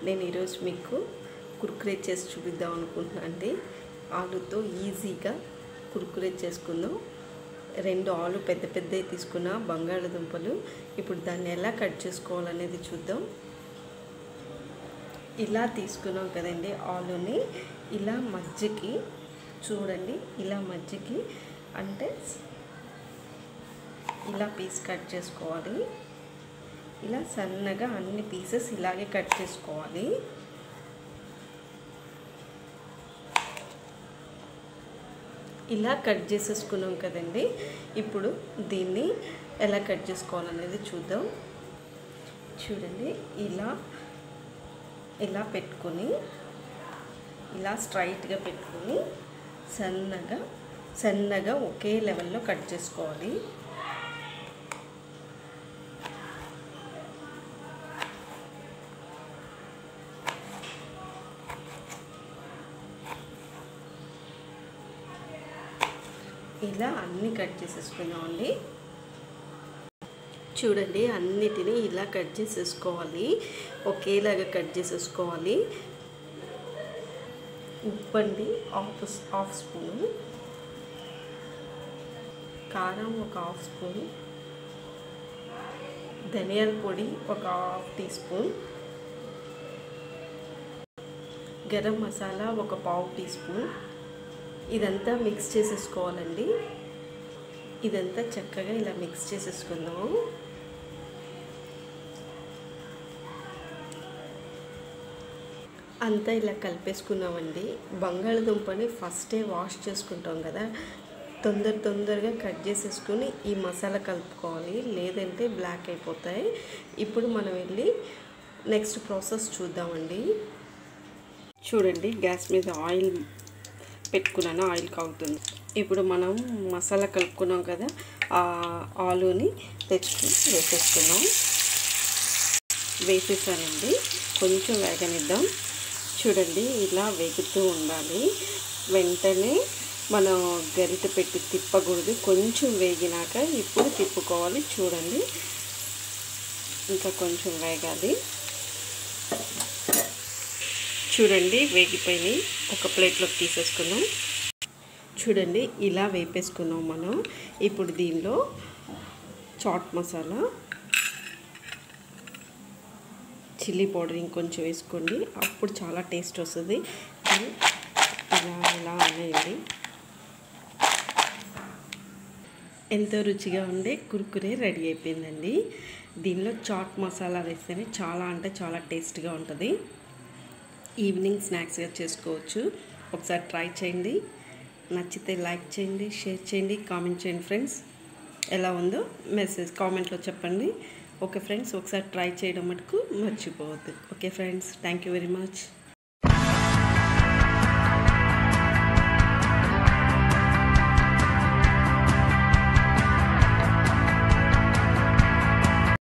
నేను ఈరోజు మీకు కుర్కురే చేసి చూపిద్దాం అనుకుంటున్నాను అండి. ఆలుతో ఈజీగా కుర్కురే చేసుకుందాం. 2 ఆలు పెద్ద పెద్దవి తీసుకున్న బంగాళదుంపలు. ఇప్పుడు దాన్ని ఎలా కట్ చేసుకోవాలనేది చూద్దాం. ఇలా తీసుకున్నాం కదండి ఆలుని, ఇలా మధ్యకి చూడండి, ఇలా మధ్యకి అంటే ఇలా పీస్ కట్ చేసుకోవాలి. ఇలా సన్నగా అన్ని పీసెస్ ఇలాగే కట్ చేసుకోవాలి. ఇలా కట్ చేసేసుకున్నాం కదండి. ఇప్పుడు దీన్ని ఎలా కట్ చేసుకోవాలనేది చూద్దాం. చూడండి, ఇలా పెట్టుకొని, ఇలా స్ట్రైట్గా పెట్టుకొని సన్నగా ఒకే లెవెల్లో కట్ చేసుకోవాలి. ఇలా అన్నీ కట్ చేసేసుకున్నామండి. చూడండి, అన్నిటినీ ఇలా కట్ చేసేసుకోవాలి, ఒకేలాగా కట్ చేసేసుకోవాలి. ఉప్పు అండి హాఫ్ స్పూను, కారం ఒక హాఫ్ స్పూన్, ధనియాల పొడి ఒక half teaspoon, garam masala ఒక పావు టీ స్పూన్. ఇదంతా మిక్స్ చేసేసుకోవాలండి. ఇదంతా చక్కగా ఇలా మిక్స్ చేసేసుకుందాము. అంతా ఇలా కలిపేసుకున్నామండి. బంగాళదుంపని ఫస్టే వాష్ చేసుకుంటాం కదా, తొందరగా కట్ చేసేసుకుని ఈ మసాలా కలుపుకోవాలి, లేదంటే బ్లాక్ అయిపోతాయి. ఇప్పుడు మనం వెళ్ళి నెక్స్ట్ ప్రాసెస్ చూద్దామండి. చూడండి, గ్యాస్ మీద ఆయిల్ పెట్టుకున్నాను, ఆయిల్ కాగుతుంది. ఇప్పుడు మనం మసాలా కలుపుకున్నాం కదా, ఆ ఆలుని తెచ్చుకొని వేసేసానండి. కొంచెం వేగనిద్దాం. చూడండి, ఇలా వేగుతూ ఉండాలి. వెంటనే మనం గరిటె పెట్టి తిప్పకూడదు. కొంచెం వేగినాక ఇప్పుడు తిప్పుకోవాలి. చూడండి, ఇంకా కొంచెం వేగాలి. చూడండి, వేగిపోయినాయి. ఒక ప్లేట్లోకి తీసేసుకున్నాం. చూడండి, ఇలా వేపేసుకున్నాం మనం. ఇప్పుడు దీనిలో చాట్ మసాలా, చిల్లీ పౌడర్ ఇంకొంచెం వేసుకోండి, అప్పుడు చాలా టేస్ట్ వస్తుంది. ఇలా అనేయండి. ఎంతో రుచిగా ఉండే కుర్కురే రెడీ అయిపోయిందండి. దీనిలో చాట్ మసాలా వేస్తేనే చాలా అంటే చాలా టేస్ట్గా ఉంటుంది. ఈవినింగ్ స్నాక్స్గా చేసుకోవచ్చు. ఒకసారి ట్రై చేయండి. నచ్చితే లైక్ చేయండి, షేర్ చేయండి, కామెంట్ చేయండి ఫ్రెండ్స్. ఎలా ఉందో కామెంట్లో చెప్పండి. ఓకే ఫ్రెండ్స్, ఒకసారి ట్రై చేయడం మటుకు మర్చిపోవద్దు. Okay friends, thank you very much.